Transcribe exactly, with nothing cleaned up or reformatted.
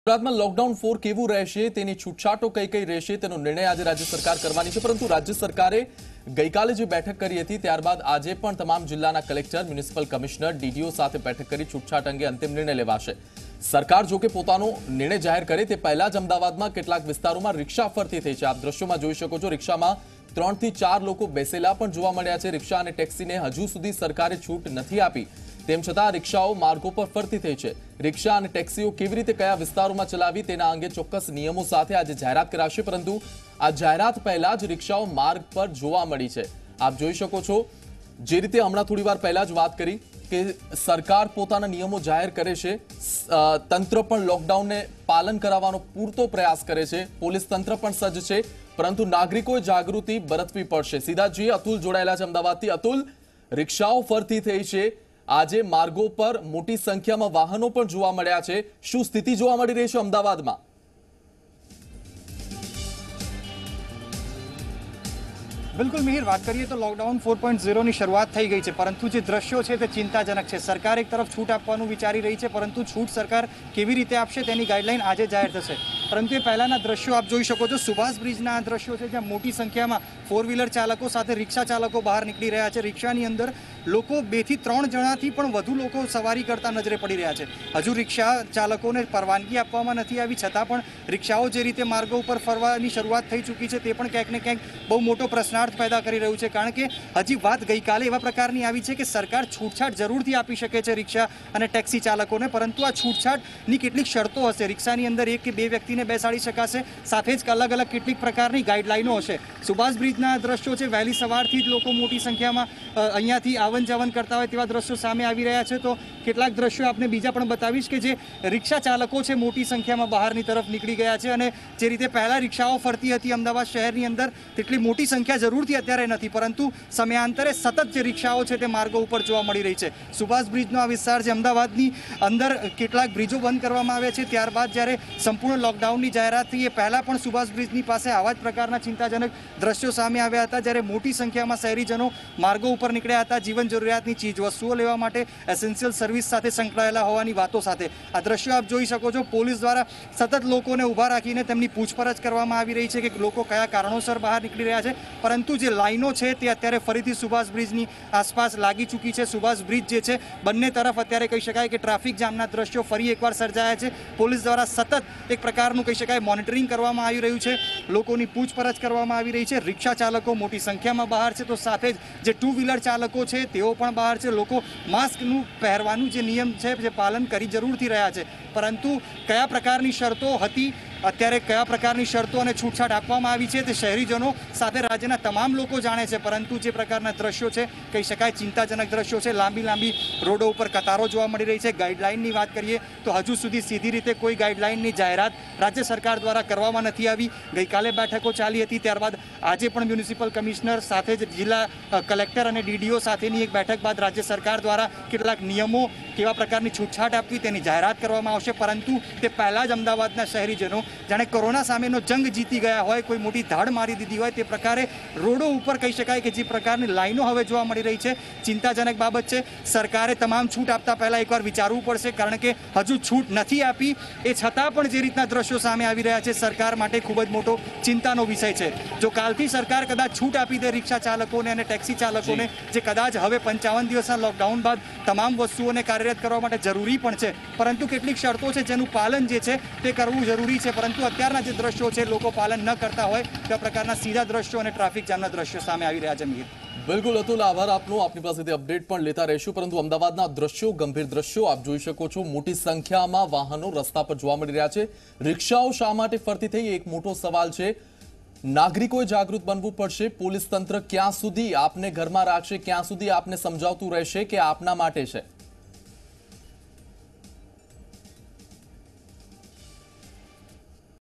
ગુજરાતમાં lockdown four કેવું રહેશે તેની છૂટછાટો કઈ કઈ રહેશે તેનો નિર્ણય આજે રાજ્ય સરકાર કરવાની છે। પરંતુ રાજ્ય સરકારે ગઈકાલે જે બેઠક કરી હતી ત્યારબાદ આજે પણ તમામ જિલ્લાના કલેક્ટર, મ્યુનિસિપલ કમિશનર, ડીડીઓ સાથે બેઠક કરી છૂટછાટ અંગે અંતિમ નિર્ણય લેવાશે। સરકાર જો કે પોતાનો નિર્ણય જાહેર કરે તે પહેલા જ અમદાવાદમાં કેટલાક વિસ્તારોમાં રિક્ષા ફરતી થઈ છે। આપ દ્રશ્યોમાં જોઈ શકો છો, રિક્ષામાં ત્રણ થી ચાર લોકો બેસેલા પણ જોવા મળ્યા છે। રિક્ષા અને ટેક્સીને હજુ સુધી સરકારે છૂટ નથી આપી, તેમ છતાં રિક્ષાઓ માર્ગો પર ફરતી થઈ છે। રિક્ષા અને ટેક્સીઓ કેવી રીતે કયા વિસ્તારોમાં ચલાવી તેના અંગે ચોક્કસ નિયમો સાથે આજે જાહેરાત કરાશે, પરંતુ આ જાહેરાત પહેલા જ રિક્ષાઓ માર્ગ પર જોવા મળી છે। આપ જોઈ શકો છો, જે રીતે હમણાં થોડી વાર પહેલા જ વાત કરી કે સરકાર પોતાના નિયમો જાહેર કરે છે, તંત્ર પણ લોકડાઉનને પાલન કરાવવાનો પૂરતો પ્રયાસ કરે છે, પોલીસ તંત્ર પણ સજ્જ છે, પરંતુ નાગરિકોએ જાગૃતિ બરતવી પડશે। સીધા જી અતુલ જોડાયેલા છે અમદાવાદથી। અતુલ, રિક્ષાઓ ફરતી થઈ છે, આજે માર્ગો પર મોટી સંખ્યામાં વાહનો પણ જોવા મળ્યા છે, શું સ્થિતિ જોવા મળી રહી છે અમદાવાદમાં? बिल्कुल मिहिर, बात करिए तो लॉकडाउन फोर पॉइंट ज़ीरो ની શરૂઆત થઈ ગઈ છે, પરંતુ જે દ્રશ્યો છે તે ચિંતાજનક છે। સરકાર એક તરફ છૂટ આપવાનું વિચારી રહી છે, પરંતુ છૂટ સરકાર કેવી રીતે આપશે તેની ગાઈડલાઈન આજે જાહેર થશે। પરંતુ એ પહેલાના દ્રશ્યો આપ જોઈ શકો છો, સુભાષ બ્રિજના આ દ્રશ્યો છે જ્યાં મોટી સંખ્યામાં ફોર વ્હીલર ચાલકો સાથે રિક્ષા ચાલકો બહાર નીકળી રહ્યા છે। રિક્ષાની અંદર લોકો બે થી ત્રણ જણાથી પણ વધુ લોકો સવારી કરતા નજરે પડી રહ્યા છે। હજુ રિક્ષા ચાલકોને પરવાનગી આપવામાં નથી આવી, છતાં પણ રિક્ષાઓ જે રીતે માર્ગો ઉપર ફરવાની શરૂઆત થઈ ચૂકી છે તે પણ ક્યાંક ને ક્યાંક બહુ મોટો પ્રશ્નાર્થ પેદા કરી રહ્યું છે, કારણ કે હજી વાત ગઈકાલે એવા પ્રકારની આવી છે કે સરકાર છૂટછાટ જરૂરથી આપી શકે છે રિક્ષા અને ટેક્સી ચાલકોને, પરંતુ આ છૂટછાટની કેટલીક શરતો હશે। રિક્ષાની અંદર એક કે બે વ્યક્તિને બેસાડી શકાશે, સાથે જ અલગ અલગ કેટલીક પ્રકારની ગાઈડલાઈનો હશે। સુભાષ બ્રિજના દ્રશ્યો છે, વહેલી સવારથી જ લોકો મોટી સંખ્યામાં અહીંયાથી આવન જાવન કરતા હોય તેવા દ્રશ્યો સામે આવી રહ્યા છે। તો કેટલાક દ્રશ્યો આપને બીજા પણ બતાવીશ કે જે રિક્ષા ચાલકો છે મોટી સંખ્યામાં બહારની તરફ નીકળી ગયા છે, અને જે રીતે પહેલા રિક્ષાઓ ફરતી હતી અમદાવાદ શહેરની અંદર તેટલી મોટી સંખ્યા જરૂરથી અત્યારે નથી, પરંતુ સમયાંતરે સતત જે રિક્ષાઓ છે તે માર્ગો ઉપર જોવા મળી રહી છે। સુભાષ બ્રિજનો આ વિસ્તાર છે, અમદાવાદની અંદર કેટલાક બ્રિજો બંધ કરવામાં આવ્યા છે, ત્યારબાદ જ્યારે સંપૂર્ણ લોકડાઉનની જાહેરાત થઈ એ પહેલાં પણ સુભાષ બ્રિજની પાસે આવા જ પ્રકારના ચિંતાજનક દ્રશ્યો સામે આવ્યા હતા, જ્યારે મોટી સંખ્યામાં શહેરીજનો માર્ગો ઉપર નીકળ્યા હતા જીવન જરૂરિયાતની ચીજ વસ્તુઓ લેવા માટે, એસેન્શિયલ સર્વિસ સાથે સંકળાયેલા હોવાની વાતો સાથે। આ દ્રશ્યો આપ જોઈ શકો છો, પોલીસ દ્વારા સતત લોકોને ઊભા રાખીને તેમની પૂછપરછ કરવામાં આવી રહી છે કે લોકો કયા કારણોસર બહાર નીકળી રહ્યા છે, પરંતુ જે લાઈનો છે તે અત્યારે ફરીથી સુભાષ બ્રિજની આસપાસ લાગી ચૂકી છે। સુભાષ બ્રિજ જે છે બંને તરફ અત્યારે કહી શકાય કે ટ્રાફિક જામના દ્રશ્યો ફરી એકવાર સર્જાયા છે। પોલીસ દ્વારા સતત એક પ્રકારનું કહી શકાય મોનિટરિંગ કરવામાં આવી રહ્યું છે, લોકોની પૂછપરછ કરવામાં આવી રહી છે। રિક્ષા ચાલકો મોટી સંખ્યામાં બહાર છે, તો સાથે જ જે ટુ વ્હીલર ચાલકો છે તેઓ પણ બહાર છે। લોકો માસ્કનું પહેરવાનું જે નિયમ છે જે પાલન કરી જરૂરથી રહ્યા છે, પરંતુ કયા પ્રકારની શરતો હતી, અત્યારે કયા પ્રકારની શરતો અને છૂટછાટ આપવામાં આવી છે તે શહેરીજનો સાથે રાજ્યના તમામ લોકો જાણે છે, પરંતુ જે પ્રકારના દ્રશ્યો છે કહી શકાય ચિંતાજનક દ્રશ્યો છે। લાંબી લાંબી રોડો ઉપર કતારો જોવા મળી રહી છે। ગાઈડલાઇનની વાત કરીએ તો હજુ સુધી સીધી રીતે કોઈ ગાઈડલાઇનની જાહેરાત રાજ્ય સરકાર દ્વારા કરવામાં નથી આવી। ગઈકાલે બેઠકો ચાલી હતી, ત્યારબાદ આજે પણ મ્યુનિસિપલ કમિશનર સાથે જ જિલ્લા કલેક્ટર અને ડીડીઓ સાથેની એક બેઠક બાદ રાજ્ય સરકાર દ્વારા કેટલાક નિયમો, કેવા પ્રકારની છૂટછાટ આપવી તેની જાહેરાત કરવામાં આવશે, પરંતુ તે પહેલાં જ અમદાવાદના શહેરીજનો જાણે કોરોના સામેનો જંગ જીતી ગયા હોય, કોઈ મોટી ધાડ મારી દીધી હોય તે પ્રકારે રોડો ઉપર કહી શકાય કે જે પ્રકારની લાઈનો હવે જોવા મળી રહી છે, ચિંતાજનક બાબત છે। સરકારે તમામ છૂટ આપતા પહેલાં એકવાર વિચારવું પડશે, કારણ કે હજુ છૂટ નથી આપી, એ છતાં પણ જે રીતના દ્રશ્યો સામે આવી રહ્યા છે સરકાર માટે ખૂબ જ મોટો ચિંતાનો વિષય છે। જો કાલથી સરકાર કદાચ છૂટ આપી દે રિક્ષા ચાલકોને અને ટેક્સી ચાલકોને, જે કદાચ હવે પંચાવન દિવસના લોકડાઉન બાદ તમામ વસ્તુઓને કાર્યરત કરવા માટે જરૂરી પણ છે, પરંતુ કેટલીક શરતો છે જેનું પાલન જે છે તે કરવું જરૂરી છે, પરંતુ અત્યારના જે દ્રશ્યો છે લોકો પાલન ન કરતા હોય તે પ્રકારના સીધા દ્રશ્યો અને ટ્રાફિક જામના દ્રશ્યો સામે આવી રહ્યા છે। મિહિર, બિલકુલ અતુલ, આભાર આપનો। આપની પાસેથી અપડેટ પણ લેતા રહીશું, પરંતુ અમદાવાદના દ્રશ્યો, ગંભીર દ્રશ્યો આપ જોઈ શકો છો, મોટી સંખ્યામાં વાહનો રસ્તા પર જોવા મળી રહ્યા છે। રિક્ષાઓ શા માટે ફરતી થઈ એક મોટો સવાલ છે। નાગરિકોએ જાગૃત બનવું પડશે। પોલીસ તંત્ર ક્યાં સુધી આપને ઘરમાં રાખશે, ક્યાં સુધી આપને સમજાવતું રહેશે કે આપના માટે છે?